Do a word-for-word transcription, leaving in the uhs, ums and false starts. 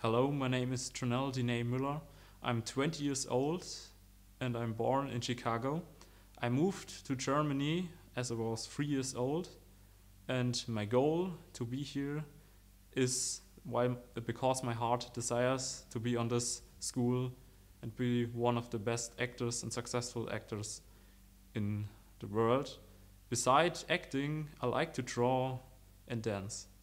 Hello, my name is Trenell Denae Müller. I'm twenty years old and I'm born in Chicago. I moved to Germany as I was three years old, and my goal to be here is why because my heart desires to be on this school and be one of the best actors and successful actors in the world. Besides acting, I like to draw and dance.